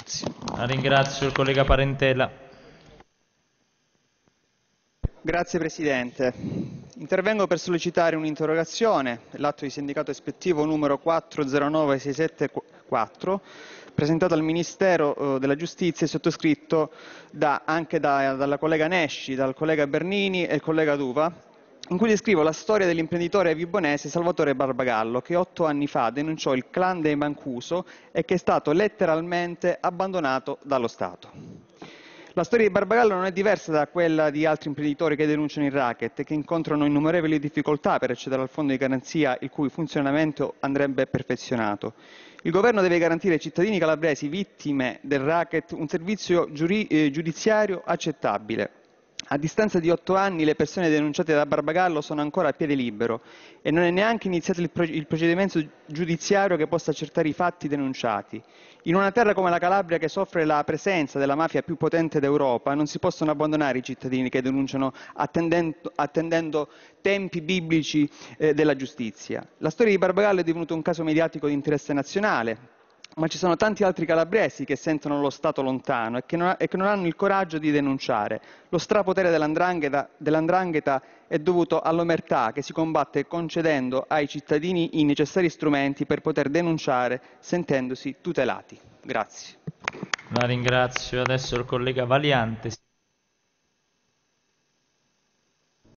Grazie. Ringrazio il collega Parentela. Grazie Presidente. Intervengo per sollecitare un'interrogazione, l'atto di sindacato ispettivo numero 409674, presentato al Ministero della Giustizia e sottoscritto anche dalla collega Nesci, dal collega Bernini e il collega Duva, in cui descrivo la storia dell'imprenditore vibonese Salvatore Barbagallo, che 8 anni fa denunciò il clan dei Mancuso e che è stato letteralmente abbandonato dallo Stato. La storia di Barbagallo non è diversa da quella di altri imprenditori che denunciano il racket e che incontrano innumerevoli difficoltà per accedere al fondo di garanzia, il cui funzionamento andrebbe perfezionato. Il governo deve garantire ai cittadini calabresi vittime del racket un servizio giudiziario accettabile. A distanza di 8 anni le persone denunciate da Barbagallo sono ancora a piede libero e non è neanche iniziato il procedimento giudiziario che possa accertare i fatti denunciati. In una terra come la Calabria, che soffre la presenza della mafia più potente d'Europa, non si possono abbandonare i cittadini che denunciano attendendo tempi biblici della giustizia. La storia di Barbagallo è divenuta un caso mediatico di interesse nazionale, ma ci sono tanti altri calabresi che sentono lo Stato lontano e che non hanno il coraggio di denunciare. Lo strapotere dell''ndrangheta è dovuto all'omertà che si combatte concedendo ai cittadini i necessari strumenti per poter denunciare sentendosi tutelati. Grazie. La ringrazio. Adesso il collega Valiante.